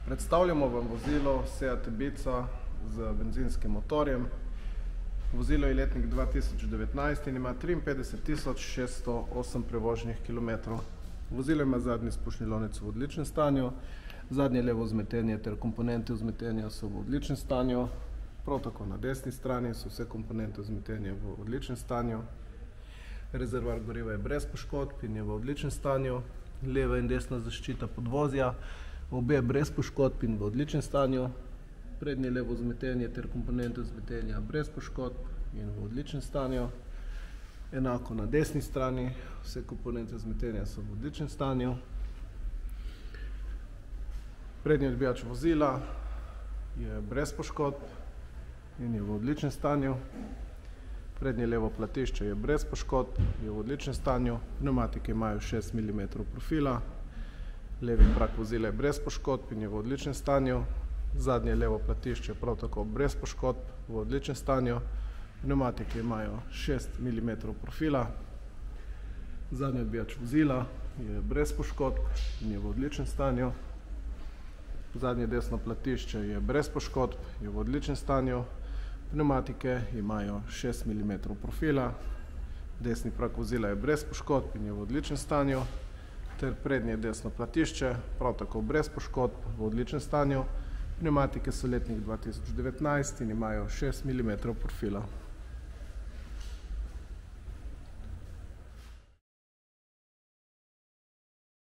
Predstavljamo vam vozilo Seat Ibiza z benzinskim motorjem. Vozilo je letnik 2019 in ima 53.608 prevoženih kilometrov. Vozilo ima zadnji izpušni lonec v odličnem stanju, zadnje levo vzmetenje ter komponente vzmetenja so v odličnem stanju, prav tako na desni strani so vse komponente vzmetenja v odličnem stanju. Rezervoar goriva je brez poškodb in je v odličnem stanju, leva in desna zaščita podvozja, obe brez poškodb in v odličnem stanju, prednje levo vzmetenje ter komponente vzmetenja brez poškodb in v odličnem stanju, enako na desni strani, vse komponente vzmetenja so v odličnem stanju. Prednji odbijač vozila je brez poškodb in je v odličnem stanju. Prednje levo platišče je brez poškodb, je v odličnem stanju. Pnevmatike imajo 6 mm profila. Levi prak vozila je brez poškodb in je v odličnem stanju. Zadnje levo platišče prav tako brez poškodb, v odličnem stanju. Pnevmatike imajo 6 mm profila. Zadnji odbijač vozila je brez poškodb in je v odličnem stanju. Zadnje desno platišče je brez poškodb, je v odličnem stanju. Pnevmatike imajo 6 mm profila. Desni prak vozila je brez poškodb in je v odličnem stanju. Ter prednje desno platišče, prav tako brez poškodb, v odličnem stanju. Pnevmatike so letnik 2019 in imajo 6 mm profila.